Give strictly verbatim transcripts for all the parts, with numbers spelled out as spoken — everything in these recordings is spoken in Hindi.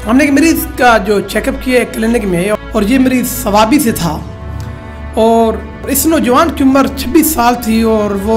हमने एक मरीज़ का जो चेकअप किया क्लिनिक में, और ये मरीज़ सवाबी से था और इस नौजवान की उम्र छब्बीस साल थी और वो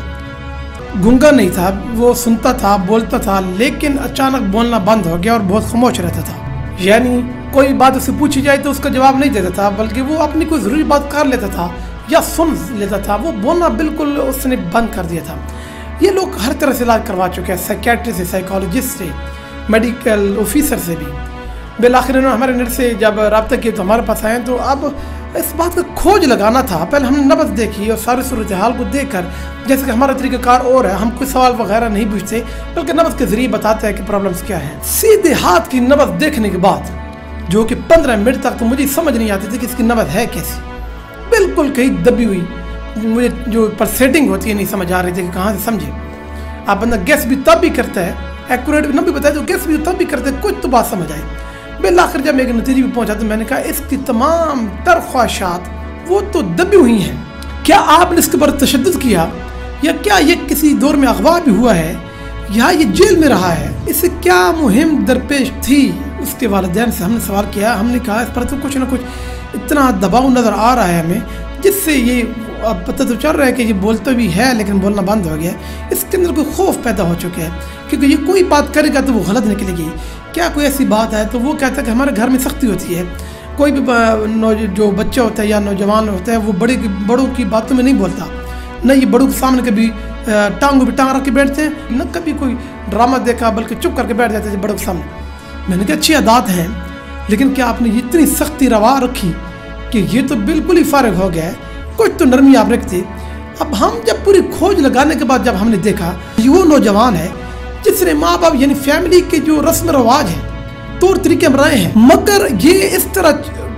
गूंगा नहीं था, वो सुनता था, बोलता था, लेकिन अचानक बोलना बंद हो गया और बहुत खामोश रहता था। यानी कोई बात उससे पूछी जाए तो उसका जवाब नहीं देता था, बल्कि वो अपनी कोई ज़रूरी बात कर लेता था या सुन लेता था। वो बोलना बिल्कुल उसने बंद कर दिया था। ये लोग हर तरह से इलाज करवा चुके हैं, साइकेट्रिस्ट से, साइकोलॉजिस्ट से, मेडिकल ऑफिसर से भी। बिल आखिर इन्होंने हमारे नेट से जब रब्ता किया तो हमारे पास आए। तो अब इस बात का खोज लगाना था। पहले हमने नब्ज़ देखी और सारी सूरत हाल को देखकर, जैसे कि हमारा तरीक़ाकार और है, हम कोई सवाल वगैरह नहीं पूछते बल्कि नब्ज़ के ज़रिए बताते हैं कि प्रॉब्लम्स क्या है। सीधे हाथ की नब्ज़ देखने के बाद, जो कि पंद्रह मिनट तक तो मुझे समझ नहीं आती थी कि इसकी नब्ज़ है कैसी, बिल्कुल कहीं दबी हुई, मुझे जो पर सेटिंग होती है नहीं समझ आ रही थी कि कहाँ से समझे। आप बंदा गैस भी तब भी करता है, एक्यूरेट भी न भी बताए तो गैस भी तब भी करते हैं, कुछ तो बात समझ आई। बिल आखिर जब मैं एक नतीजे पे पहुंचा तो मैंने कहा इसकी तमाम तर ख्वाहिशात वो तो दबी हुई हैं। क्या आपने इसके ऊपर तशद्दुद किया, या क्या ये किसी दौर में अगवा भी हुआ है, या ये जेल में रहा है? इसे क्या मुहिम दरपेश थी? उसके वालिदैन से हमने सवाल किया। हमने कहा इस पर तो कुछ ना कुछ इतना दबाव नज़र आ रहा है हमें, जिससे ये अब पता तो चल रहा है कि ये बोलता भी है लेकिन बोलना बंद हो गया। इसके अंदर कोई खौफ पैदा हो चुका है, क्योंकि ये कोई बात करेगा तो वो गलत निकलेगी। क्या कोई ऐसी बात है तो वो कहता है कि हमारे घर में सख्ती होती है, कोई भी जो बच्चा होता है या नौजवान होता है वो बड़े बड़ों की बातों में नहीं बोलता, न ये बड़ों के सामने कभी टांगों पर टांग रख के बैठते हैं, न कभी कोई ड्रामा देखा, बल्कि चुप करके बैठ जाते हैं बड़ों के सामने। मैंने कहा अच्छी आदत है, लेकिन क्या आपने इतनी सख्ती रवा रखी कि ये तो बिल्कुल ही फारिग हो गया है, कुछ तो नरमी आप रखते। अब हम जब पूरी खोज लगाने के बाद जब हमने देखा वो नौजवान है जिसने माँ बाप यानी फैमिली के जो रस्म रवाज है, तौर तरीके बनाए हैं, मगर ये इस तरह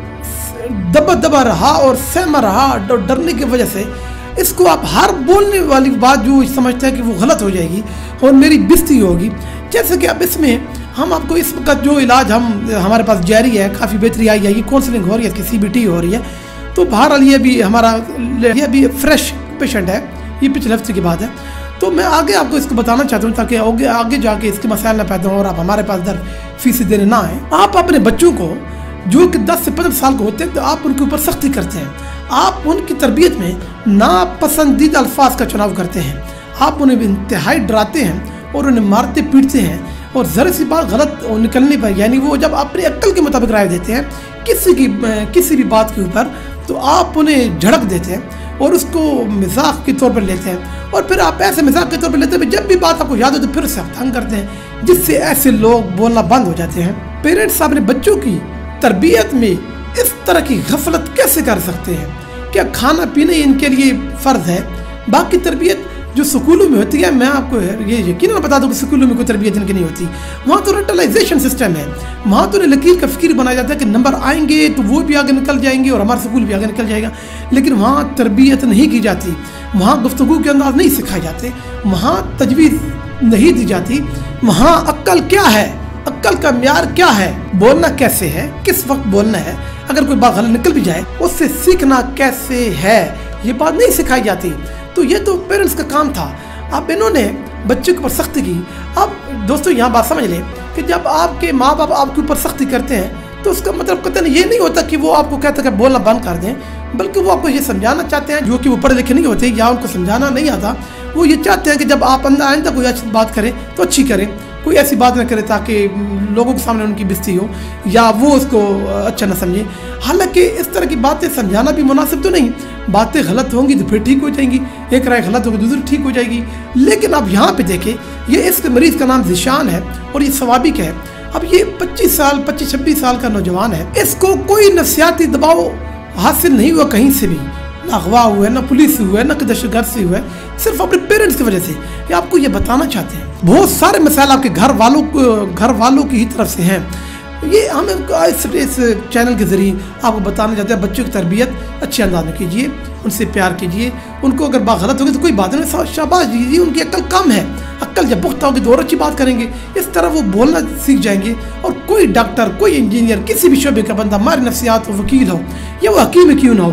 दबा दबा रहा और सहमा रहा डरने की वजह से इसको आप हर बोलने वाली बात जो समझते हैं कि वो गलत हो जाएगी और मेरी बेइज्जती होगी। जैसे कि अब इसमें हम आपको इस वक्त जो इलाज हम हमारे पास जारी है, काफ़ी बेहतरी आई है, ये काउंसलिंग हो रही है, इसकी सी बी टी हो रही है। तो बहरहाल ये भी हमारा ये भी फ्रेश पेशेंट है, ये पिछले हफ्ते की बात है। तो मैं आगे आपको इसको बताना चाहता हूँ ताकि आगे आगे जाके इसके मसाइल ना पैदा हो और आप हमारे पास दर फीस देने ना आए। आप अपने बच्चों को जो कि दस से पंद्रह साल के होते हैं तो आप उनके ऊपर सख्ती करते हैं, आप उनकी तरबियत में नापसंदीदा अल्फाज का चुनाव करते हैं, आप उन्हें इंतहाई डराते हैं और उन्हें मारते पीटते हैं, और ज़रा सी बात गलत निकलने पर यानी वो जब अपनी अक्ल के मुताबिक राय देते हैं किसी की किसी भी बात के ऊपर, तो आप उन्हें झड़क देते हैं और उसको मजाक के तौर पर लेते हैं, और फिर आप ऐसे मजाक के तौर पर लेते हैं जब भी बात आपको याद हो तो फिर से आप तंग करते हैं, जिससे ऐसे लोग बोलना बंद हो जाते हैं। पेरेंट्स अपने बच्चों की तरबियत में इस तरह की गफलत कैसे कर सकते हैं? क्या खाना पीना इनके लिए फ़र्ज है? बाकी तरबियत जो स्कूलों में होती है, मैं आपको ये यकीनन बता दूं कि स्कूलों में कोई तरबियत इनकी नहीं होती। वहाँ तो रेंटलाइजेशन सिस्टम है, वहाँ तो लकीर का फ़िक्र बनाया जाता है कि नंबर आएंगे तो वो भी आगे निकल जाएंगे और हमारा स्कूल भी आगे निकल जाएगा, लेकिन वहाँ तरबियत नहीं की जाती, वहाँ गुफ्तगू के अंदाज नहीं सिखाए जाते, वहाँ तजवीज़ नहीं दी जाती, वहाँ अक्ल क्या है, अक्ल का म्यार क्या है, बोलना कैसे है, किस वक्त बोलना है, अगर कोई बात गलत निकल भी जाए उससे सीखना कैसे है, ये बात नहीं सिखाई जाती। तो ये तो पेरेंट्स का काम था। अब इन्होंने बच्चे के ऊपर सख्ती की। अब दोस्तों यहाँ बात समझ लें कि जब आपके माँ बाप आपके ऊपर सख्ती करते हैं तो उसका मतलब कतई ये नहीं होता कि वो आपको कहते हैं कि बोलना बंद कर दें, बल्कि वो आपको ये समझाना चाहते हैं, जो कि वो पढ़े लिखे नहीं होते या उनको समझाना नहीं आता, वो ये चाहते हैं कि जब आप अंदर आइंदा कोई अच्छी बात करें तो अच्छी करें, कोई ऐसी बात ना करे ताकि लोगों के सामने उनकी बेइज्जती हो या वो उसको अच्छा ना समझे। हालांकि इस तरह की बातें समझाना भी मुनासिब तो नहीं, बातें गलत होंगी तो फिर ठीक हो जाएंगी, एक राय गलत होगी दूसरी ठीक हो जाएगी। लेकिन अब यहाँ पे देखें, ये इस मरीज़ का नाम ज़िशान है और ये सवाबिक है। अब ये पच्चीस साल पच्चीस छब्बीस साल का नौजवान है, इसको कोई नफसियाती दबाव हासिल नहीं हुआ कहीं से भी, ना अगवा हुआ है, ना पुलिस हुआ है, ना दहशतगर्द से हुआ है, सिर्फ अपने पेरेंट्स की वजह से। ये आपको ये बताना चाहते हैं, बहुत सारे मसाइल आपके घर वालों को घर वालों की ही तरफ से हैं। ये हम इस, इस चैनल के ज़रिए आपको बताना चाहते हैं, बच्चों की तरबियत अच्छे अंदाज में कीजिए, उनसे प्यार कीजिए, उनको अगर बात गलत होगी तो कोई बात नहीं, शाबाश दीजिए, उनकी अक्ल कम है, अक्ल जब पुख्ता होगी तो और अच्छी बात करेंगे, इस तरह वो बोलना सीख जाएंगे। और कोई डॉक्टर, कोई इंजीनियर, किसी भी शोबे का बंदा, हमारे नफ्सियात हो, वकील हो या वो हकीम क्यों ना हो,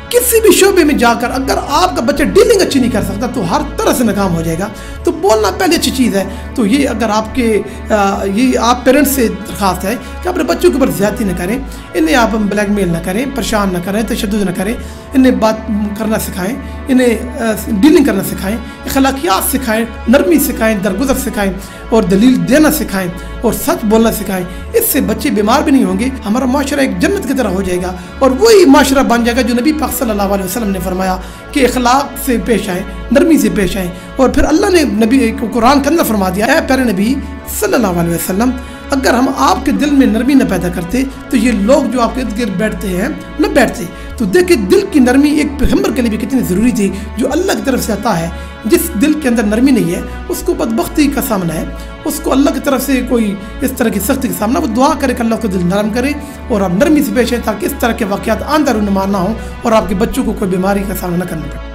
किसी भी शोबे में जाकर अगर आपका बच्चा डीलिंग अच्छी नहीं कर सकता तो हर तरह से नाकाम हो जाएगा। तो बोलना पहले अच्छी चीज़ है। तो ये अगर आपके आ, ये आप पेरेंट्स से दरख्वास्त है कि अपने बच्चों के ऊपर ज़्यादती न करें, इन्हें आप ब्लैकमेल ना करें, परेशान ना करें, तशद्दुद ना करें, इन्हें बात करना सिखाएं, इन्हें डीलिंग करना सिखाएं, अखलाकियात सिखाएं, नरमी सिखाएं, दरगुजर सिखाएं और दलील देना सिखाएं और सच बोलना सिखाएं। इससे बच्चे बीमार भी नहीं होंगे, हमारा माशरा एक जन्नत की तरह हो जाएगा और वही माशरा बन जाएगा जो नबी पाक सल्लल्लाहु अलैहि वसल्लम ने फरमाया कि अखलाक से पेश आए, नरमी से पेश आए। और फिर अल्लाह ने नबी को कुरान के अंदर फरमा दिया है, प्यारे नबी सल्लल्लाहु अलैहि वसल्लम, अगर हम आपके दिल में नरमी न पैदा करते तो ये लोग जो आपके इर्द गिर्द बैठते हैं न बैठते। तो देखिए दिल की नरमी एक पैगंबर के लिए भी कितनी ज़रूरी थी, जो अल्लाह की तरफ से आता है। जिस दिल के अंदर नरमी नहीं है उसको बदबख्ती का सामना है, उसको अल्लाह की तरफ से कोई इस तरह की सख्ती का सामना, वो दुआ करे कि अल्लाह को दिल नरम करे और आप नरमी से पेश है ताकि इस तरह के वाक़यात आंदा रुनुमा ना हो और आपके बच्चों को कोई बीमारी का सामना न करना पड़े।